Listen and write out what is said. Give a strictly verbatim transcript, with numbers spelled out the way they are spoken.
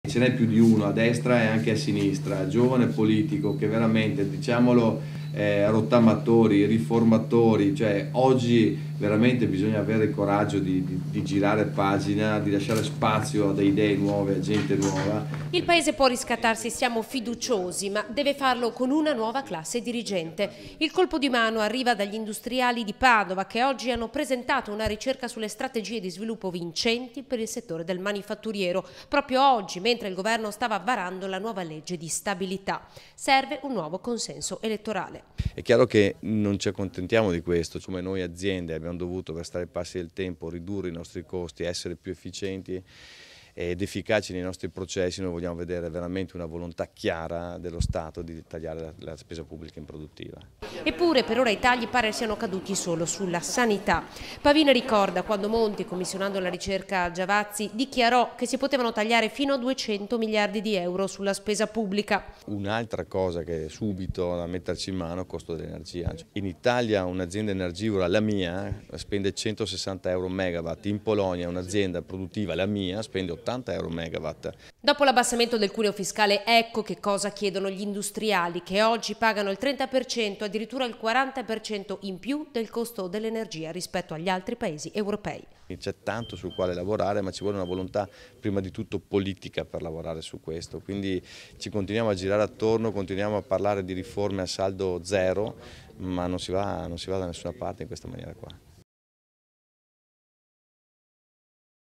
Ce n'è più di uno a destra e anche a sinistra, giovane politico che veramente, diciamolo, eh, rottamatori, riformatori, cioè oggi veramente bisogna avere il coraggio di, di, di girare pagina, di lasciare spazio a delle idee nuove, a gente nuova. Il paese può riscattarsi, siamo fiduciosi, ma deve farlo con una nuova classe dirigente. Il colpo di mano arriva dagli industriali di Padova che oggi hanno presentato una ricerca sulle strategie di sviluppo vincenti per il settore del manifatturiero, proprio oggi, mentre il governo stava varando la nuova legge di stabilità. Serve un nuovo consenso elettorale. È chiaro che non ci accontentiamo di questo, come noi aziende abbiamo dovuto, per stare ai passi del tempo, ridurre i nostri costi, essere più efficienti ed efficaci nei nostri processi. Noi vogliamo vedere veramente una volontà chiara dello Stato di tagliare la, la spesa pubblica improduttiva. Eppure per ora i tagli pare siano caduti solo sulla sanità. Pavina ricorda quando Monti, commissionando la ricerca a Giavazzi, dichiarò che si potevano tagliare fino a duecento miliardi di euro sulla spesa pubblica. Un'altra cosa che è subito da metterci in mano è il costo dell'energia. In Italia un'azienda energivora, la mia, spende centosessanta euro megawatt, in Polonia un'azienda produttiva, la mia, spende ottanta euro megawatt. Dopo l'abbassamento del cuneo fiscale, ecco che cosa chiedono gli industriali, che oggi pagano il trenta per cento, addirittura il quaranta per cento in più del costo dell'energia rispetto agli altri paesi europei. C'è tanto sul quale lavorare, ma ci vuole una volontà prima di tutto politica per lavorare su questo, quindi ci continuiamo a girare attorno, continuiamo a parlare di riforme a saldo zero, ma non si va, non si va da nessuna parte in questa maniera qua.